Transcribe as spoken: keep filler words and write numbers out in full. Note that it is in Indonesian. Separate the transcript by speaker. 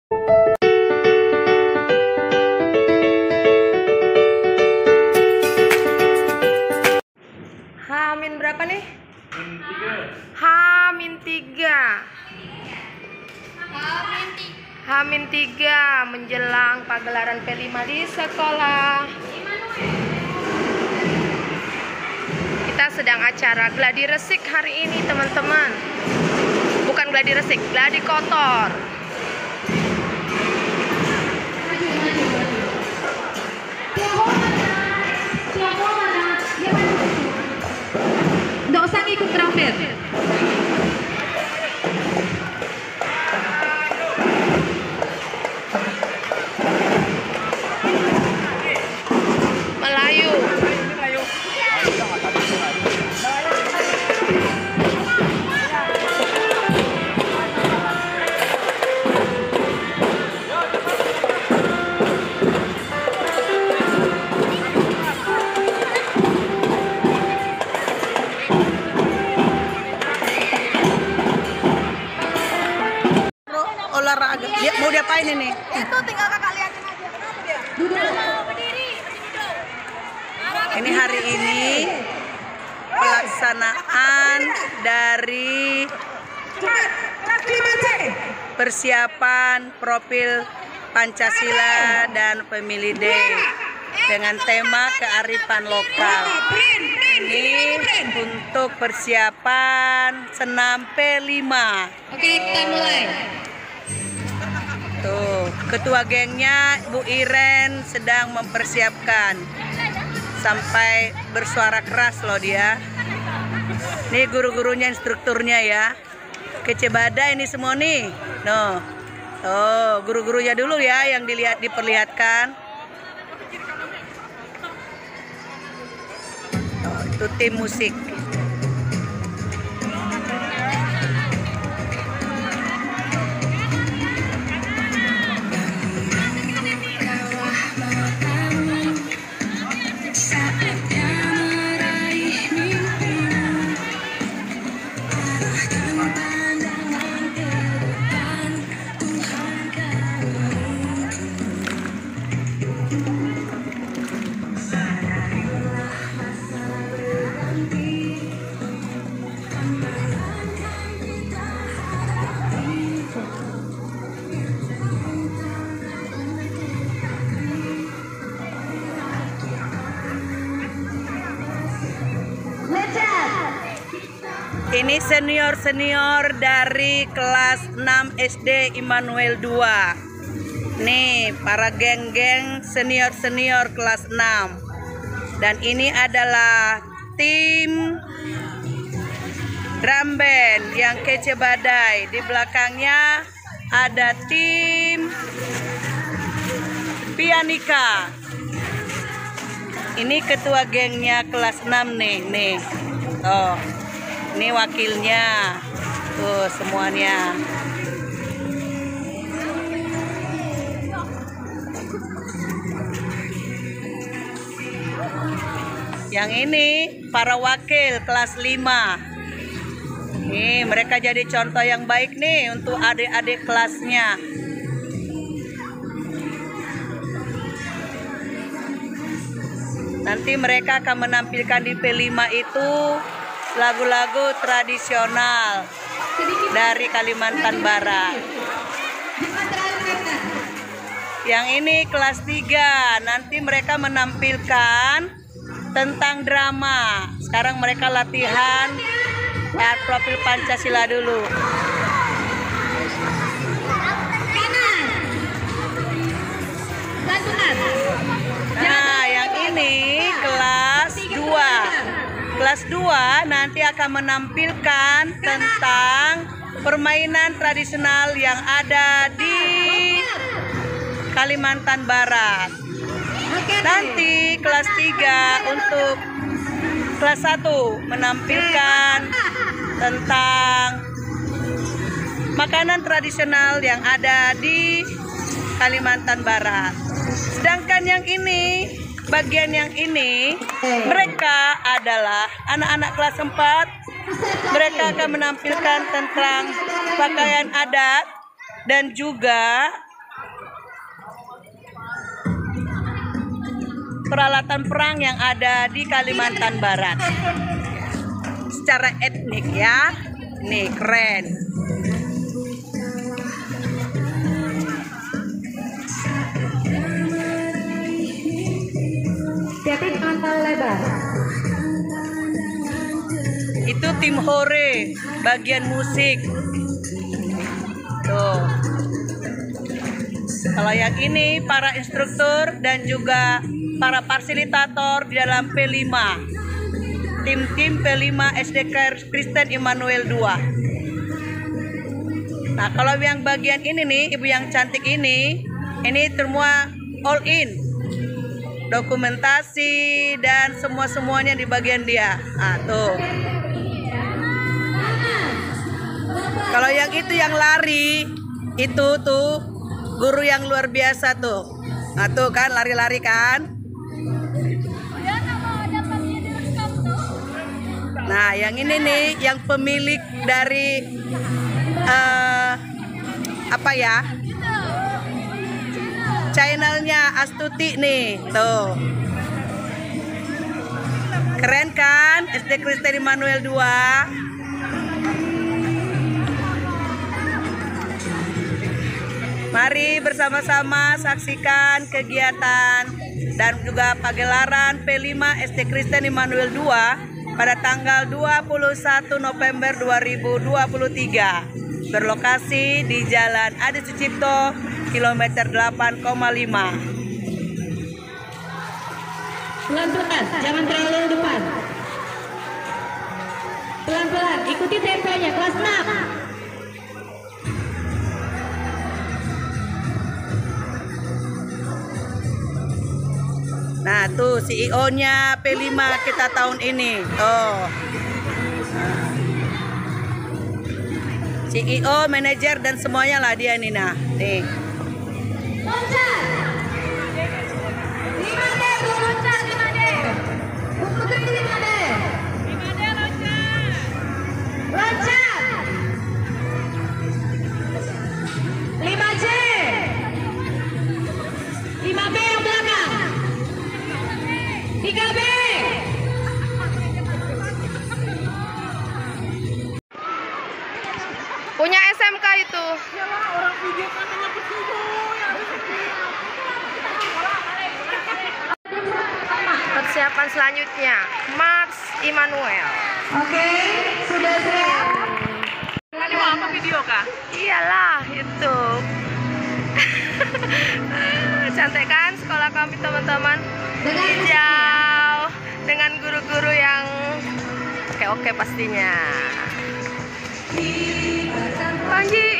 Speaker 1: Hamin berapa nih? Hamin tiga. Hamin tiga menjelang pagelaran P lima di sekolah. Kita sedang acara gladi resik hari ini, teman-teman. Bukan gladi resik, gladi kotor.
Speaker 2: Nggak usah ngikut grafir.
Speaker 1: Melayu.
Speaker 3: Olahraga. Dia mau diapain ini?
Speaker 1: Itu tinggal kakak liatin aja. Kenapa dia? Mau berdiri.
Speaker 3: Ini hari ini pelaksanaan dari persiapan profil Pancasila dan Family Day dengan tema kearifan lokal. Ini untuk persiapan senam P lima.
Speaker 2: Oke, kita mulai.
Speaker 3: Tuh, ketua gengnya Bu Iren sedang mempersiapkan sampai bersuara keras loh dia. Nih guru-gurunya, instrukturnya ya. Kece badai ini semua nih. No. Oh, guru-gurunya dulu ya yang dilihat diperlihatkan. Oh, itu tim musik. Ini senior-senior dari kelas enam S D Immanuel dua. Nih, para geng-geng senior-senior kelas enam. Dan ini adalah tim drum band yang kece badai. Di belakangnya ada tim pianika. Ini ketua gengnya kelas enam nih, nih. Oh. Ini wakilnya, tuh semuanya. Yang ini para wakil kelas lima. Nih, mereka jadi contoh yang baik nih untuk adik-adik kelasnya. Nanti mereka akan menampilkan di P lima itu lagu-lagu tradisional dari Kalimantan Barat. Yang ini kelas tiga, nanti mereka menampilkan tentang drama. Sekarang mereka latihan ya, profil Pancasila dulu. Nah, yang ini kelas dua. Kelas dua nanti akan menampilkan tentang permainan tradisional yang ada di Kalimantan Barat. Nanti kelas tiga untuk kelas satu menampilkan tentang makanan tradisional yang ada di Kalimantan Barat. Sedangkan yang ini, bagian yang ini, mereka adalah anak-anak kelas empat. Mereka akan menampilkan tentang pakaian adat dan juga peralatan perang yang ada di Kalimantan Barat. Secara etnik ya. Nih keren.
Speaker 2: Siapin antar lebar.
Speaker 3: Itu tim hore, bagian musik. Tuh. Kalau yang ini para instruktur dan juga para fasilitator di dalam P lima. Tim-tim P lima S D Kristen Immanuel dua. Nah, kalau yang bagian ini nih, ibu yang cantik ini, ini semua all in. Dokumentasi dan semua-semuanya di bagian dia. Nah, tuh. Kalau yang itu yang lari, itu tuh guru yang luar biasa tuh. Nah, tuh kan lari-lari kan. Nah, yang ini nih, yang pemilik dari uh, apa ya? Channelnya Astuti nih, tuh. Keren kan? S D Kristen Immanuel dua. Mari bersama-sama saksikan kegiatan dan juga pagelaran P lima S D Kristen Immanuel dua pada tanggal dua puluh satu November dua ribu dua puluh tiga. Berlokasi di Jalan Adi Sucipto, kilometer delapan koma lima.
Speaker 2: Pelan-pelan, jangan terlalu depan. Pelan-pelan, ikuti temponya, kelas enam.
Speaker 3: Nah, tuh C E O-nya P lima kita tahun ini. Tuh. C E O, manajer dan semuanya lah dia nih, nah. Nih.
Speaker 2: Loncat. lima D, loncat lima D. Putri lima D. lima D loncat. Loncat. lima C. lima B yang belakang. tiga B.
Speaker 1: Punya S M K itu. Persiapan selanjutnya, Mars Immanuel.
Speaker 2: Oke, sudah siap.
Speaker 3: Ini mau apa video kah?
Speaker 1: Iyalah, itu. Cantik kan sekolah kami teman-teman? Hijau dengan guru-guru yang oke-oke pastinya. Panji